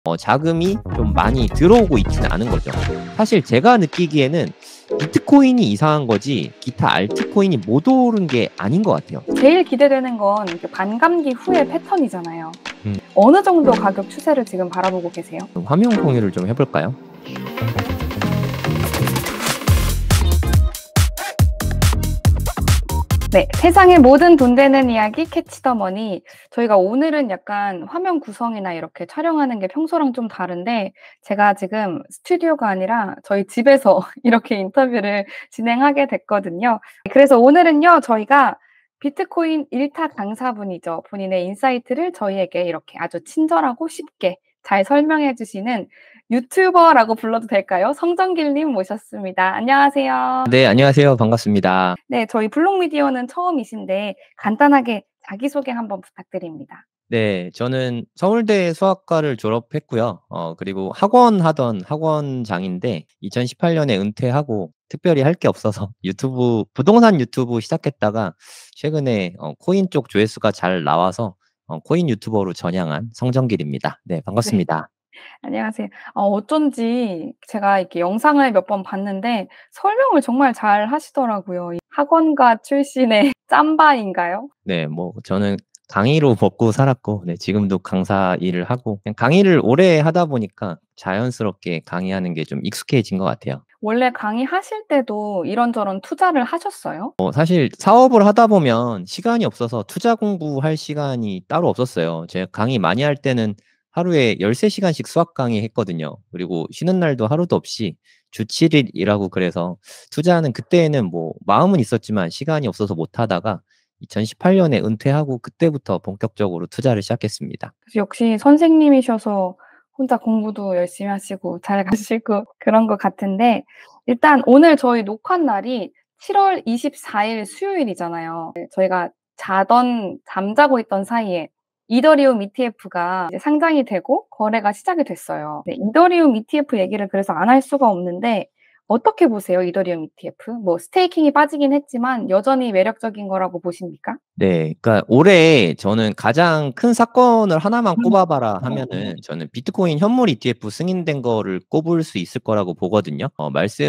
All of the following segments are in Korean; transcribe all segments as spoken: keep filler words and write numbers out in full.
어 자금이 좀 많이 들어오고 있지는 않은 거죠. 사실 제가 느끼기에는 비트코인이 이상한 거지 기타 알트코인이 못 오른 게 아닌 것 같아요. 제일 기대되는 건 그 반감기 후의 패턴이잖아요. 음. 어느 정도 가격 추세를 지금 바라보고 계세요? 화면 공유를 좀 해볼까요? 네, 세상의 모든 돈 되는 이야기 캐치 더 머니. 저희가 오늘은 약간 화면 구성이나 이렇게 촬영하는 게 평소랑 좀 다른데 제가 지금 스튜디오가 아니라 저희 집에서 이렇게 인터뷰를 진행하게 됐거든요. 그래서 오늘은요, 저희가 비트코인 일타 강사분이죠. 본인의 인사이트를 저희에게 이렇게 아주 친절하고 쉽게 잘 설명해 주시는 유튜버라고 불러도 될까요? 성정길님 모셨습니다. 안녕하세요. 네, 안녕하세요. 반갑습니다. 네, 저희 블록미디어는 처음이신데 간단하게 자기소개 한번 부탁드립니다. 네, 저는 서울대 수학과를 졸업했고요. 어 그리고 학원 하던 학원장인데 이천십팔 년에 은퇴하고 특별히 할 게 없어서 유튜브 부동산 유튜브 시작했다가 최근에 어 코인 쪽 조회수가 잘 나와서 어 코인 유튜버로 전향한 성정길입니다. 네, 네. 반갑습니다. 안녕하세요. 어 어쩐지 제가 이렇게 영상을 몇 번 봤는데 설명을 정말 잘 하시더라고요. 이 학원가 출신의 짬바인가요? 네, 뭐 저는 강의로 먹고 살았고 네 지금도 강사 일을 하고 그냥 강의를 오래 하다 보니까 자연스럽게 강의하는 게 좀 익숙해진 것 같아요. 원래 강의하실 때도 이런저런 투자를 하셨어요? 어 사실 사업을 하다 보면 시간이 없어서 투자 공부할 시간이 따로 없었어요. 제가 강의 많이 할 때는 하루에 열세 시간씩 수학 강의했거든요. 그리고 쉬는 날도 하루도 없이 주 칠 일 일하고 그래서 투자하는 그때에는 뭐 마음은 있었지만 시간이 없어서 못 하다가 이천십팔 년에 은퇴하고 그때부터 본격적으로 투자를 시작했습니다. 역시 선생님이셔서 혼자 공부도 열심히 하시고 잘 가시고 그런 것 같은데 일단 오늘 저희 녹화 날이 칠월 이십사일 수요일이잖아요. 네, 저희가 자던 잠자고 있던 사이에 이더리움 이티에프가 이제 상장이 되고 거래가 시작이 됐어요. 네, 이더리움 이티에프 얘기를 그래서 안 할 수가 없는데 어떻게 보세요, 이더리움 이티에프? 뭐 스테이킹이 빠지긴 했지만 여전히 매력적인 거라고 보십니까? 네. 그러니까 올해 저는 가장 큰 사건을 하나만 꼽아 봐라 하면은 저는 비트코인 현물 이티에프 승인된 거를 꼽을 수 있을 거라고 보거든요. 어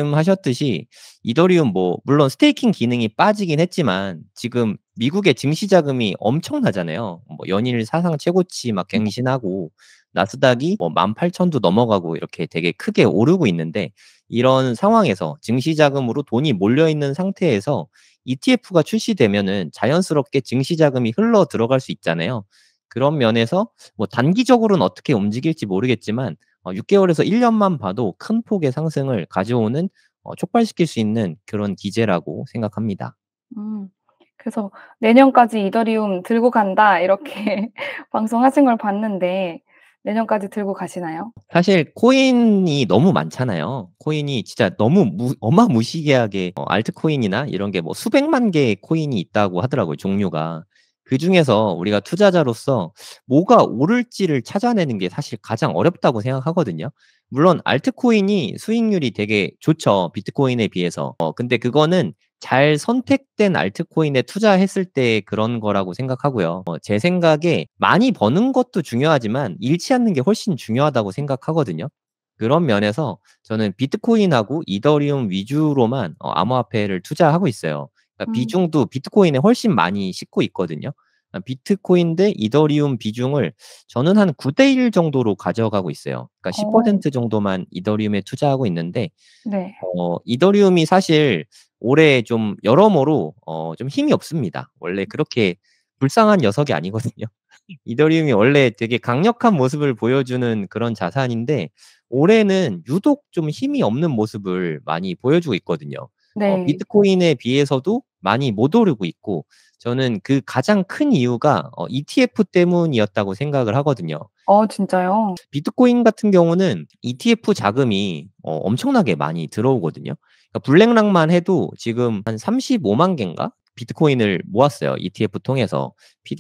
말씀하셨듯이 이더리움 뭐 물론 스테이킹 기능이 빠지긴 했지만 지금 미국의 증시 자금이 엄청나잖아요. 뭐 연일 사상 최고치 막 갱신하고 나스닥이 뭐 만 팔천도 넘어가고 이렇게 되게 크게 오르고 있는데 이런 상황에서 증시 자금으로 돈이 몰려 있는 상태에서 이티에프가 출시되면은 자연스럽게 증시 자금이 흘러 들어갈 수 있잖아요. 그런 면에서 뭐 단기적으로는 어떻게 움직일지 모르겠지만 어 육 개월에서 일 년만 봐도 큰 폭의 상승을 가져오는 어 촉발시킬 수 있는 그런 기제라고 생각합니다. 음. 그래서 "내년까지 이더리움 들고 간다." 이렇게 방송하신 걸 봤는데 내년까지 들고 가시나요? 사실 코인이 너무 많잖아요. 코인이 진짜 너무 무 어마무시하게 어 알트코인이나 이런 게 뭐 수백만 개의 코인이 있다고 하더라고요, 종류가. 그중에서 우리가 투자자로서 뭐가 오를지를 찾아내는 게 사실 가장 어렵다고 생각하거든요. 물론 알트코인이 수익률이 되게 좋죠, 비트코인에 비해서. 어 근데 그거는 잘 선택된 알트코인에 투자했을 때 그런 거라고 생각하고요. 어 제 생각에 많이 버는 것도 중요하지만 잃지 않는 게 훨씬 중요하다고 생각하거든요. 그런 면에서 저는 비트코인하고 이더리움 위주로만 어 암호화폐를 투자하고 있어요. 그러니까 음. 비중도 비트코인에 훨씬 많이 싣고 있거든요. 아 비트코인 대 이더리움 비중을 저는 한 구 대 일 정도로 가져가고 있어요. 그러니까 십 어. 퍼센트 정도만 이더리움에 투자하고 있는데 네. 어 이더리움이 사실 올해 좀 여러모로 어 좀 힘이 없습니다. 원래 그렇게 불쌍한 녀석이 아니거든요. 이더리움이 원래 되게 강력한 모습을 보여주는 그런 자산인데 올해는 유독 좀 힘이 없는 모습을 많이 보여주고 있거든요. 어 네. 비트코인에 비해서도 많이 못 오르고 있고 저는 그 가장 큰 이유가 어 이티에프 때문이었다고 생각을 하거든요. 어 진짜요? 비트코인 같은 경우는 이티에프 자금이 어 엄청나게 많이 들어오거든요. 그러니까 블랙락만 해도 지금 한 삼십오만 개인가 비트코인을 모았어요, 이티에프 통해서.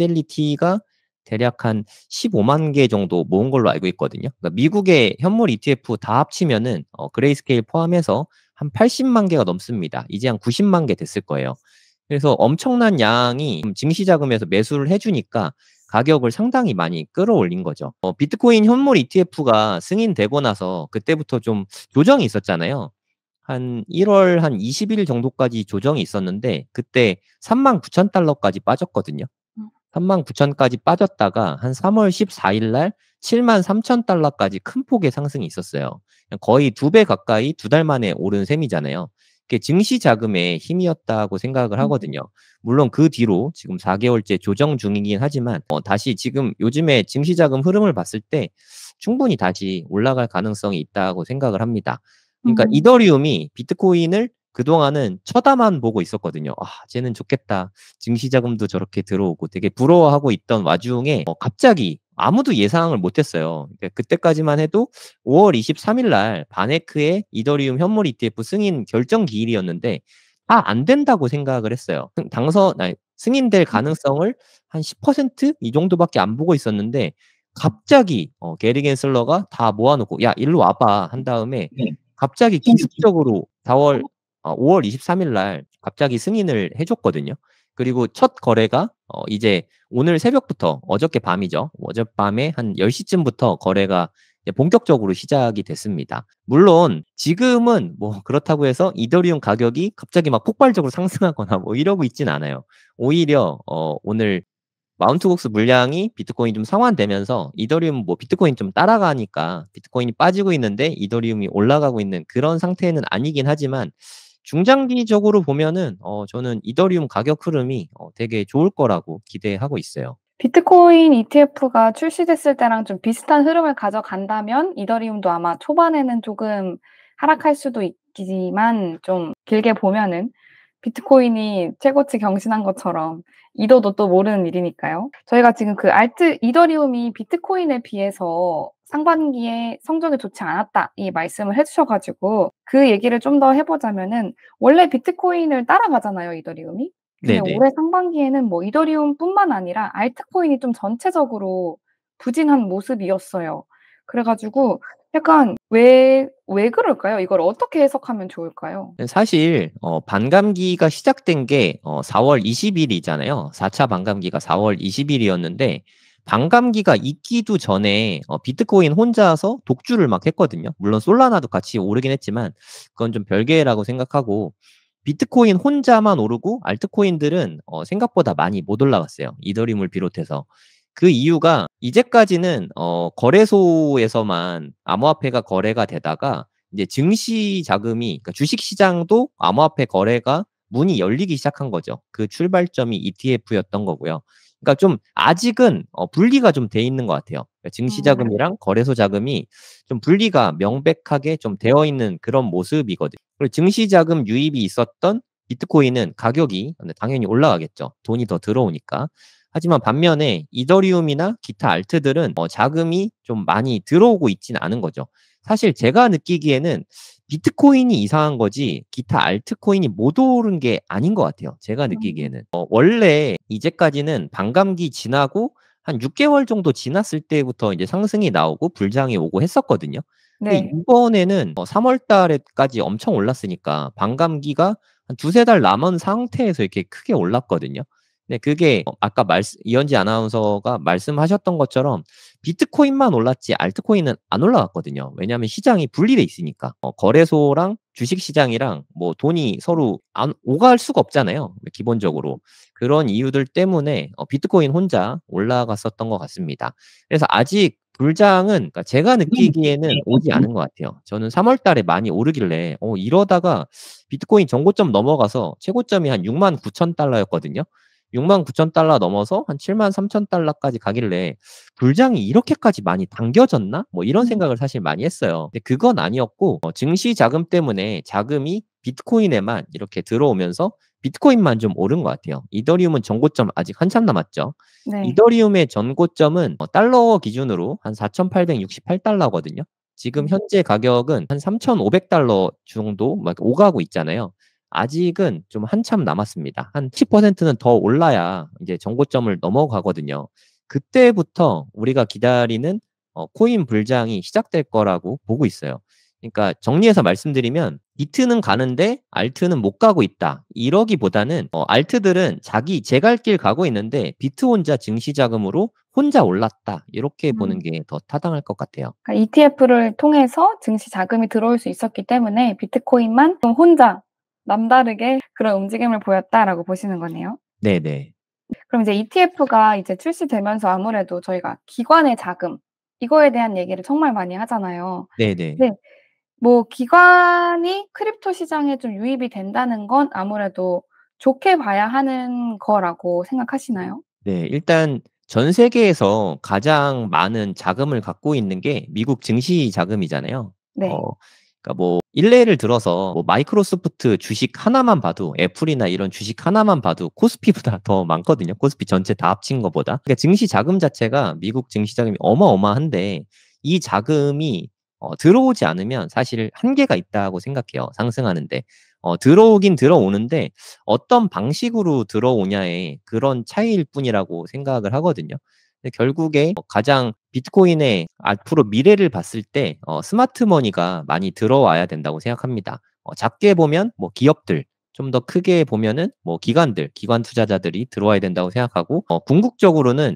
피델리티가 대략 한 십오만 개 정도 모은 걸로 알고 있거든요. 그러니까 미국의 현물 이티에프 다 합치면은 어 그레이스케일 포함해서 한 팔십만 개가 넘습니다. 이제 한 구십만 개 됐을 거예요. 그래서 엄청난 양이 증시 자금에서 매수를 해 주니까 가격을 상당히 많이 끌어올린 거죠. 어 비트코인 현물 이티에프가 승인되고 나서 그때부터 좀 조정이 있었잖아요. 한 일 월 한 이십 일 정도까지 조정이 있었는데 그때 삼만 구천 달러까지 빠졌거든요. 음. 삼만 구천 까지 빠졌다가 한 삼 월 십사 일 날 칠만 삼천 달러까지 큰 폭의 상승이 있었어요. 거의 두 배 가까이 두 달 만에 오른 셈이잖아요. 그게 증시 자금의 힘이었다고 생각을 음. 하거든요. 물론 그 뒤로 지금 사 개월째 조정 중이긴 하지만 어 다시 지금 요즘에 증시 자금 흐름을 봤을 때 충분히 다시 올라갈 가능성이 있다고 생각을 합니다. 그러니까 음. 이더리움이 비트코인을 그동안은 쳐다만 보고 있었거든요. '아 쟤는 좋겠다. 증시 자금도 저렇게 들어오고.' 되게 부러워하고 있던 와중에 어 갑자기 아무도 예상을 못 했어요. 그러니까 그때까지만 해도 오 월 이십삼 일 날 바네크의 이더리움 현물 이티에프 승인 결정 기일이었는데 다 안 된다고 생각을 했어요. 승 당선 아니 승인될 음. 가능성을 한 십 퍼센트 이 정도밖에 안 보고 있었는데 갑자기 어 게리 겐슬러가 다 모아 놓고 "야 일로 와 봐." 한 다음에 네. 갑자기 기습적으로 사 월 어 오 월 이십삼 일 날 갑자기 승인을 해 줬거든요. 그리고 첫 거래가 어 이제 오늘 새벽부터 어저께 밤이죠. 어젯밤에 한 열 시쯤부터 거래가 이제 본격적으로 시작이 됐습니다. 물론 지금은 뭐 그렇다고 해서 이더리움 가격이 갑자기 막 폭발적으로 상승하거나 뭐 이러고 있진 않아요. 오히려 어 오늘 마운트 곡스 물량이 비트코인이 좀 상환되면서 이더리움 뭐 비트코인 좀 따라가니까 비트코인이 빠지고 있는데 이더리움이 올라가고 있는 그런 상태는 아니긴 하지만 중장기적으로 보면은 어 저는 이더리움 가격 흐름이 어 되게 좋을 거라고 기대하고 있어요. 비트코인 이티에프가 출시됐을 때랑 좀 비슷한 흐름을 가져간다면 이더리움도 아마 초반에는 조금 하락할 수도 있지만 좀 길게 보면은 비트코인이 최고치 경신한 것처럼 이더도 또 모르는 일이니까요. 저희가 지금 그 알트 이더리움이 비트코인에 비해서 상반기에 성적이 좋지 않았다 이 말씀을 해 주셔 가지고 그 얘기를 좀 더 해 보자면은 원래 비트코인을 따라가잖아요, 이더리움이. 근데 네네. 올해 상반기에는 뭐 이더리움뿐만 아니라 알트코인이 좀 전체적으로 부진한 모습이었어요. 그래 가지고 약간 왜 왜 그럴까요? 이걸 어떻게 해석하면 좋을까요? 네 사실 어 반감기가 시작된 게 어 사 월 이십 일이잖아요. 사 차 반감기가 사 월 이십 일이었는데 반감기가 있기도 전에 어 비트코인 혼자서 독주를 막 했거든요. 물론 솔라나도 같이 오르긴 했지만 그건 좀 별개라고 생각하고 비트코인 혼자만 오르고 알트코인들은 어 생각보다 많이 못 올라갔어요, 이더리움을 비롯해서. 그 이유가 이제까지는 어 거래소에서만 암호화폐가 거래가 되다가 이제 증시 자금이 그러니까 주식 시장도 암호화폐 거래가 문이 열리기 시작한 거죠. 그 출발점이 이티에프였던 거고요. 그러니까 좀 아직은 어 분리가 좀 돼 있는 것 같아요. 그러니까 증시 음. 자금이랑 거래소 자금이 좀 분리가 명백하게 좀 되어 있는 그런 모습이거든요. 그리고 증시 자금 유입이 있었던 비트코인은 가격이 근데 당연히 올라가겠죠. 돈이 더 들어오니까. 하지만 반면에 이더리움이나 기타 알트들은 어 자금이 좀 많이 들어오고 있지는 않은 거죠. 사실 제가 느끼기에는 비트코인이 이상한 거지 기타 알트코인이 못 오른 게 아닌 것 같아요, 제가 음. 느끼기에는. 어 원래 이제까지는 반감기 지나고 한 육 개월 정도 지났을 때부터 이제 상승이 나오고 불장이 오고 했었거든요. 근데 네. 이번에는 어 삼 월 달에까지 엄청 올랐으니까 반감기가 한 두세 달 남은 상태에서 이렇게 크게 올랐거든요. 근데 그게 어 아까 말씀 이현지 아나운서가 말씀하셨던 것처럼 비트코인만 올랐지 알트코인은 안 올라갔거든요. 왜냐하면 시장이 분리돼 있으니까. 어 거래소랑 주식 시장이랑 뭐 돈이 서로 안 오갈 수가 없잖아요, 기본적으로. 그런 이유들 때문에 어 비트코인 혼자 올라갔었던 것 같습니다. 그래서 아직 불장은 그러니까 제가 느끼기에는 오지 않은 것 같아요. 저는 삼 월 달에 많이 오르길래 어 이러다가 비트코인 전고점 넘어가서 최고점이 한 육만 구천 달러였거든요. 육만 구천 달러 넘어서 한 칠만 삼천 달러까지 가길래 '불장이 이렇게까지 많이 당겨졌나?' 뭐 이런 음. 생각을 사실 많이 했어요. 근데 그건 아니었고 어 증시 자금 때문에 자금이 비트코인에만 이렇게 들어오면서 비트코인만 좀 오른 것 같아요. 이더리움은 전고점 아직 한참 남았죠. 네. 이더리움의 전고점은 어 달러 기준으로 한 사천팔백육십팔 달러거든요. 지금 음. 현재 가격은 한 삼천오백 달러 정도 막 오가고 있잖아요. 아직은 좀 한참 남았습니다. 한 십 퍼센트는 더 올라야 이제 전고점을 넘어가거든요. 그때부터 우리가 기다리는 어 코인 불장이 시작될 거라고 보고 있어요. 그러니까 정리해서 말씀드리면 비트는 가는데 알트는 못 가고 있다. 이러기보다는 어 알트들은 자기 제 갈 길 가고 있는데 비트 혼자 증시 자금으로 혼자 올랐다. 이렇게 보는 음. 게 더 타당할 것 같아요. 그러니까 이티에프를 통해서 증시 자금이 들어올 수 있었기 때문에 비트코인만 좀 혼자 남다르게 그런 움직임을 보였다라고 보시는 거네요. 네네. 그럼 이제 이티에프가 이제 출시되면서 아무래도 저희가 기관의 자금 이거에 대한 얘기를 정말 많이 하잖아요. 네네. 네. 뭐 기관이 크립토 시장에 좀 유입이 된다는 건 아무래도 좋게 봐야 하는 거라고 생각하시나요? 네. 일단 전 세계에서 가장 많은 자금을 갖고 있는 게 미국 증시 자금이잖아요. 어 네. 그러니까 뭐 일례를 들어서 뭐 마이크로소프트 주식 하나만 봐도 애플이나 이런 주식 하나만 봐도 코스피보다 더 많거든요, 코스피 전체 다 합친 것보다. 그러니까 증시 자금 자체가 미국 증시 자금이 어마어마한데 이 자금이 어 들어오지 않으면 사실 한계가 있다고 생각해요, 상승하는 데. 어 들어오긴 들어오는데 어떤 방식으로 들어오냐의 그런 차이일 뿐이라고 생각을 하거든요. 근데 결국에 어 가장 비트코인의 앞으로 미래를 봤을 때 어 스마트 머니가 많이 들어와야 된다고 생각합니다. 어 작게 보면 뭐 기업들, 좀 더 크게 보면은 뭐 기관들, 기관 투자자들이 들어와야 된다고 생각하고 어 궁극적으로는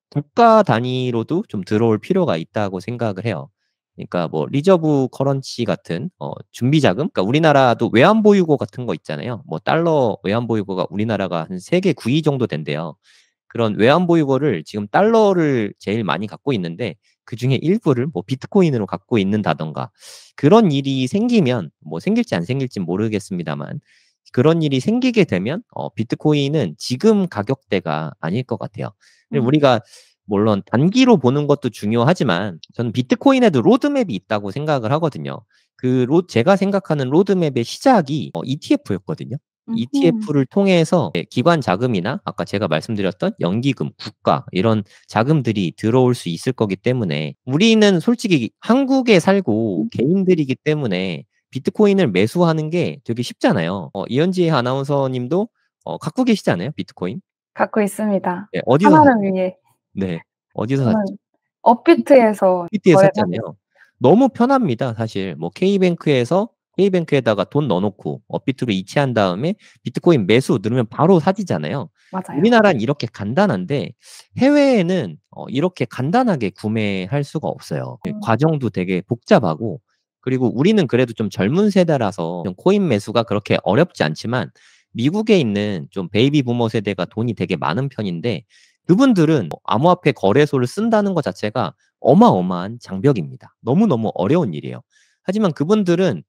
국가 단위로도 좀 들어올 필요가 있다고 생각을 해요. 그러니까 뭐 리저브 커런시 같은 어 준비 자금, 그러니까 우리나라도 외환 보유고 같은 거 있잖아요. 뭐 달러 외환 보유고가 우리나라가 한 세계 구 위 정도 된대요. 그런 외환 보유고를 지금 달러를 제일 많이 갖고 있는데 그중에 일부를 뭐 비트코인으로 갖고 있는다든가 그런 일이 생기면 뭐 생길지 안 생길진 모르겠습니다만 그런 일이 생기게 되면 어 비트코인은 지금 가격대가 아닐 것 같아요. 그리고 음. 우리가 물론 단기로 보는 것도 중요하지만 저는 비트코인에도 로드맵이 있다고 생각을 하거든요. 그 로 제가 생각하는 로드맵의 시작이 어 이티에프였거든요. 음음. 이티에프를 통해서 예 기관 자금이나 아까 제가 말씀드렸던 연기금, 국가 이런 자금들이 들어올 수 있을 거기 때문에 우리는 솔직히 한국에 살고 개인들이기 때문에 비트코인을 매수하는 게 되게 쉽잖아요. 어 이현지 아나운서님도 어 갖고 계시지 않아요, 비트코인? 갖고 있습니다. 네. 어디서 샀 하나를 위해. 네. 어디서 샀죠? 저는 업비트에서 비티에서 거래를 하고 샀잖아요. 있어요. 너무 편합니다, 사실. 뭐 K뱅크에서 K뱅크에다가 돈 넣어 놓고 업비트로 이체한 다음에 비트코인 매수 누르면 바로 사지잖아요. 맞아요. 우리나라는 이렇게 간단한데 해외에는 어 이렇게 간단하게 구매할 수가 없어요. 예 음. 과정도 되게 복잡하고 그리고 우리는 그래도 좀 젊은 세대라서 좀 코인 매수가 그렇게 어렵지 않지만 미국에 있는 좀 베이비 부머 세대가 돈이 되게 많은 편인데 그분들은 뭐 암호화폐 거래소를 쓴다는 것 자체가 어마어마한 장벽입니다. 너무너무 어려운 일이에요. 하지만 그분들은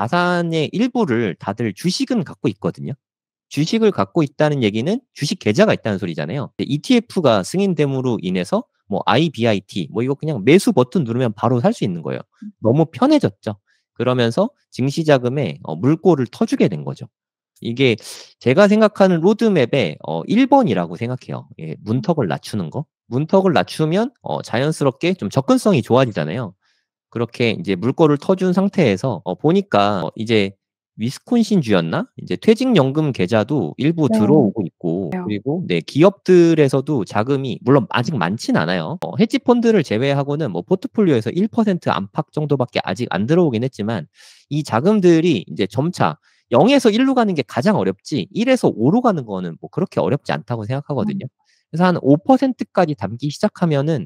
자산의 일부를 다들 주식은 갖고 있거든요. 주식을 갖고 있다는 얘기는 주식 계좌가 있다는 소리잖아요. 이티에프가 승인됨으로 인해서 뭐 아이비아이티 뭐 이거 그냥 매수 버튼 누르면 바로 살 수 있는 거예요. 너무 편해졌죠. 그러면서 증시 자금에 어 물꼬를 터주게 된 거죠. 이게 제가 생각하는 로드맵의 어 일 번이라고 생각해요. 예 문턱을 낮추는 거. 문턱을 낮추면 어 자연스럽게 좀 접근성이 좋아지잖아요. 그렇게 인제 물꼬를 터준 상태에서 어 보니까 어 이제 위스콘신 주였나? 이제 퇴직연금 계좌도 일부 네. 들어오고 있고 요. 그리고 네 기업들에서도 자금이 물론 아직 많진 않아요. 어 헤지 펀드를 제외하고는 뭐 포트폴리오에서 일 퍼센트 안팎 정도밖에 아직 안 들어오긴 했지만 이 자금들이 인제 점차 영에서 일로 가는 게 가장 어렵지 일에서 오로 가는 거는 뭐 그렇게 어렵지 않다고 음. 생각하거든요. 그래서 한 오 퍼센트까지 담기 시작하면은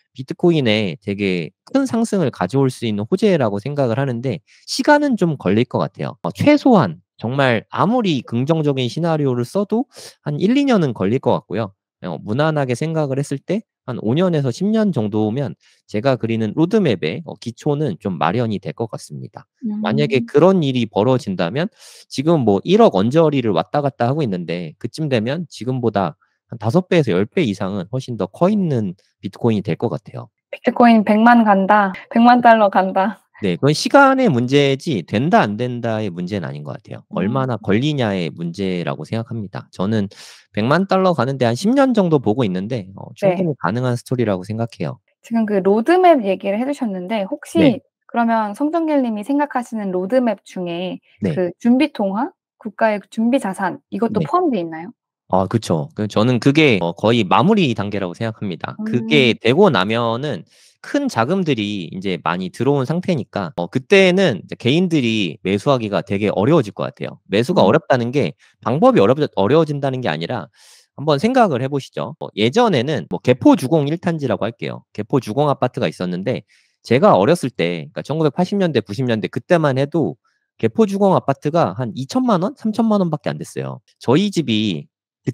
비트코인에 되게 큰 상승을 가져올 수 있는 호재라고 생각을 하는데 시간은 좀 걸릴 것 같아요. 어 최소한 정말 아무리 긍정적인 시나리오를 써도 한 일이 년은 걸릴 것 같고요. 어 무난하게 생각을 했을 때 한 오 년에서 십 년 정도면 제가 그리는 로드맵의 어 기초는 좀 마련이 될 것 같습니다. 만약에 음. 그런 일이 벌어진다면 지금 뭐 일억 언저리를 왔다 갔다 하고 있는데 그쯤 되면 지금보다 한 다섯 배에서 열 배 이상은 훨씬 더 커 있는 비트코인이 될 것 같아요. 비트코인 백만 간다. 백만 달러 간다. 네. 그건 시간의 문제지 된다 안 된다의 문제는 아닌 것 같아요. 음. 얼마나 걸리냐의 문제라고 생각합니다. 저는 백만 달러 가는데 한 십 년 정도 보고 있는데 어 네. 충분히 가능한 스토리라고 생각해요. 지금 그 로드맵 얘기를 해 주셨는데 네. 혹시 그러면 성정길 님이 생각하시는 로드맵 중에 네. 그 준비 통화, 국가의 그 준비 자산 이것도 네. 포함되어 있나요? 아 그쵸. 그 저는 그게 어 거의 마무리 단계라고 생각합니다. 그게 음. 되고 나면은 큰 자금들이 인제 많이 들어온 상태니까 어 그때는 이제 개인들이 매수하기가 되게 어려워질 것 같아요. 매수가 음. 어렵다는 게 방법이 어렵 어려워진다는 게 아니라 한번 생각을 해 보시죠. 뭐 예전에는 뭐 개포주공 일 탄지라고 할게요. 개포주공 아파트가 있었는데 제가 어렸을 때 그러니까 천구백팔십 년대 구십 년대 그때만 해도 개포주공 아파트가 한 이천만 원, 삼천만 원밖에 안 됐어요. 저희 집이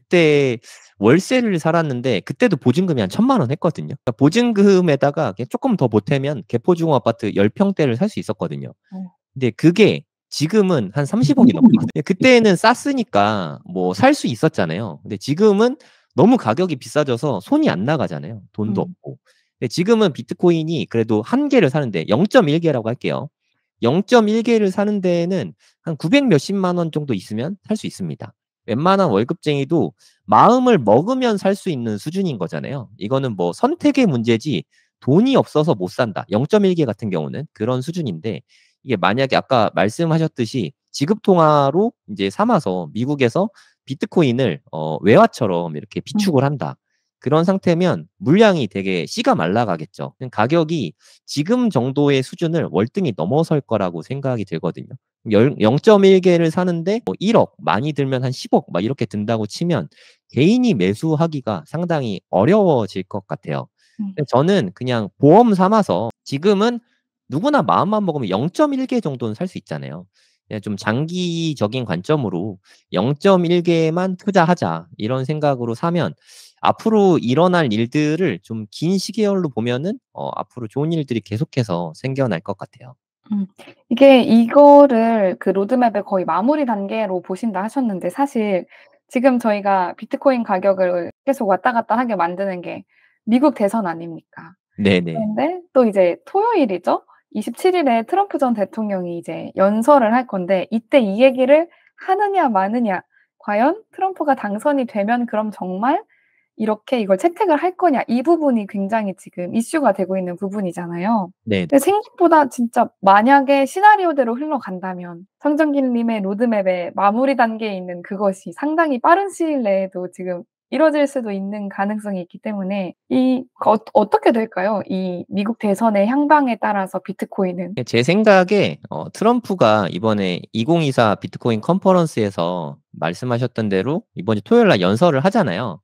그때 월세를 살았는데 그때도 보증금이 한 천만 원 했거든요. 그러니까 보증금에다가 그냥 쪼끔 더 보태면 개포주공 아파트 십 평대를 살 수 있었거든요. 어. 근데 그게 지금은 한 삼십억이 넘거든요. 그때는 쌌으니까 뭐 살 수 있었잖아요. 근데 지금은 너무 가격이 비싸져서 손이 안 나가잖아요, 돈도 음. 없고. 근데 지금은 비트코인이 그래도 한 개를 사는데 영 점 일 개라고 할게요. 영 점 일 개를 사는 데에는 한 구백 몇십만 원 정도 있으면 살 수 있습니다. 웬만한 월급쟁이도 마음을 먹으면 살 수 있는 수준인 거잖아요. 이거는 뭐 선택의 문제지 돈이 없어서 못 산다. 영 점 일 개 같은 경우는 그런 수준인데 이게 만약에 아까 말씀하셨듯이 지급통화로 인제 삼아서 미국에서 비트코인을 어 외화처럼 이렇게 음. 비축을 한다. 그런 상태면 물량이 되게 씨가 말라가겠죠. 그냥 가격이 지금 정도의 수준을 월등히 넘어설 거라고 생각이 들거든요. 열 영 점 일 개를 사는데 뭐 일억 많이 들면 한 십억 막 이렇게 든다고 치면 개인이 매수하기가 상당히 어려워질 것 같아요. 음. 근데 저는 그냥 보험 삼아서 지금은 누구나 마음만 먹으면 영 점 일 개 정도는 살 수 있잖아요. 그냥 좀 장기적인 관점으로 영 점 일 개만 투자하자 이런 생각으로 사면 앞으로 일어날 일들을 좀 긴 시계열로 보면은 어 앞으로 좋은 일들이 계속해서 생겨날 것 같아요. 음. 이게 이거를 그 로드맵의 거의 마무리 단계로 보신다 하셨는데 사실 지금 저희가 비트코인 가격을 계속 왔다 갔다 하게 만드는 게 미국 대선 아닙니까? 네네. 그런데 또 이제 토요일이죠. 이십칠 일에 트럼프 전 대통령이 이제 연설을 할 건데 이때 이 얘기를 하느냐 마느냐 과연 트럼프가 당선이 되면 그럼 정말 이렇게 이걸 채택을 할 거냐 이 부분이 굉장히 지금 이슈가 되고 있는 부분이잖아요. 네. 근데 생각보다 진짜 만약에 시나리오대로 흘러간다면 성정길 님의 로드맵의 마무리 단계에 있는 그것이 상당히 빠른 시일 내에도 지금 이뤄질 수도 있는 가능성이 있기 때문에 이 거 어떻게 될까요? 이 미국 대선의 향방에 따라서 비트코인은? 예 제 생각에 어 트럼프가 이번에 이천이십사 비트코인 컨퍼런스에서 말씀하셨던 대로 이번 주 토요일 날 연설을 하잖아요.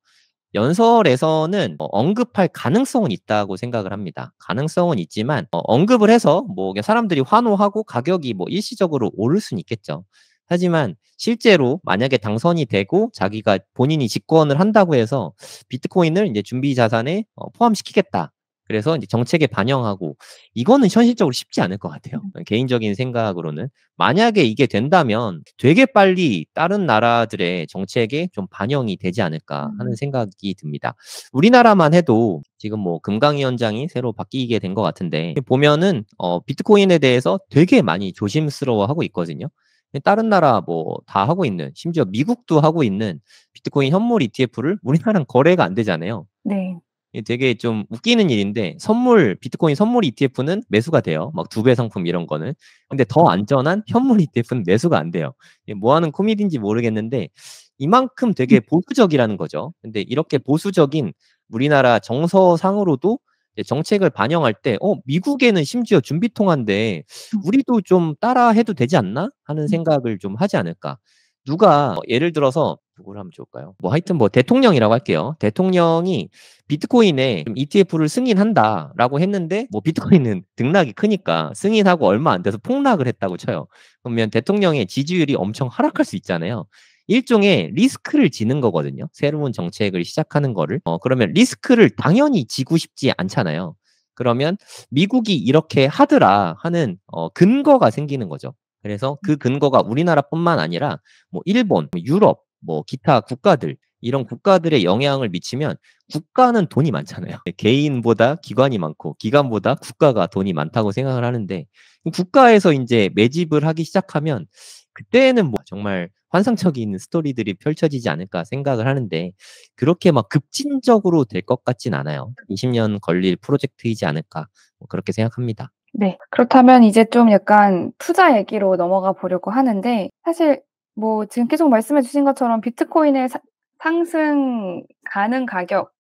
연설에서는 어 언급할 가능성은 있다고 생각을 합니다. 가능성은 있지만 어 언급을 해서 뭐 그냥 사람들이 환호하고 가격이 뭐 일시적으로 오를 수는 있겠죠. 하지만 실제로 만약에 당선이 되고 자기가 본인이 집권을 한다고 해서 비트코인을 인제 준비 자산에 어 포함시키겠다. 그래서 인제 정책에 반영하고 이거는 현실적으로 쉽지 않을 것 같아요. 음. 어 개인적인 생각으로는. 만약에 이게 된다면 되게 빨리 다른 나라들의 정책에 좀 반영이 되지 않을까 하는 음. 생각이 듭니다. 우리나라만 해도 지금 뭐 금강위원장이 새로 바뀌게 된 것 같은데 보면은 어 비트코인에 대해서 되게 많이 조심스러워하고 있거든요. 근데 다른 나라 뭐 다 하고 있는 심지어 미국도 하고 있는 비트코인 현물 이티에프를 우리나라는 거래가 안 되잖아요. 네. 이게 되게 좀 웃기는 일인데 선물 비트코인 선물 이티에프는 매수가 돼요. 막 두 배 상품 이런 거는. 근데 더 안전한 현물 이티에프는 매수가 안 돼요. 이게 뭐 하는 코미디인지 모르겠는데 이만큼 음. 되게 보수적이라는 거죠. 근데 이렇게 보수적인 우리나라 정서상으로도 이제 정책을 반영할 때 '어 미국에는 심지어 준비 통화인데 음. 우리도 좀 따라해도 되지 않나?' 하는 음. 생각을 좀 하지 않을까. 누가 어 예를 들어서 누구를 하면 좋을까요? 뭐 하여튼 뭐 대통령이라고 할게요. 대통령이 "비트코인에 좀 이티에프를 승인한다."라고 했는데 뭐 비트코인은 등락이 크니까 승인하고 얼마 안 돼서 폭락을 했다고 쳐요. 그러면 대통령의 지지율이 엄청 하락할 수 있잖아요. 일종의 리스크를 지는 거거든요, 새로운 정책을 시작하는 거를. 어 그러면 리스크를 당연히 지고 싶지 않잖아요. 그러면 '미국이 이렇게 하더라.' 하는 어 근거가 생기는 거죠. 그래서 그 근거가 우리나라뿐만 아니라 뭐 일본, 뭐 유럽, 뭐 기타 국가들 이런 국가들에 영향을 미치면 국가는 돈이 많잖아요. 예 개인보다 기관이 많고 기관보다 국가가 돈이 많다고 생각을 하는데 이 국가에서 인제 매집을 하기 시작하면 그때는 뭐 정말 '환상적인 스토리들이 펼쳐지지 않을까.' 생각을 하는데 그렇게 막 급진적으로 될 것 같진 않아요. '이십 년 걸릴 프로젝트이지 않을까.' 뭐 그렇게 생각합니다. 네. 그렇다면 이제 좀 약간 투자 얘기로 넘어가 보려고 하는데 사실 뭐 지금 계속 말씀해 주신 것처럼 비트코인의 사 상승 가능 가격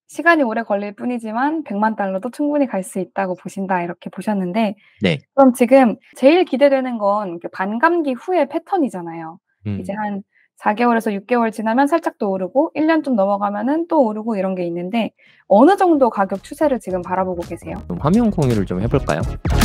시간이 오래 걸릴 뿐이지만 백만 달러도 충분히 갈 수 있다고 보신다 이렇게 보셨는데 네. 그럼 지금 제일 기대되는 건 그 반감기 후의 패턴이잖아요. 음. 이제 한 사 개월에서 육 개월 지나면 살짝 또 오르고 일 년 좀 넘어가면은 또 오르고 이런 게 있는데 어느 정도 가격 추세를 지금 바라보고 계세요? 좀 화면 공유를 좀 해 볼까요?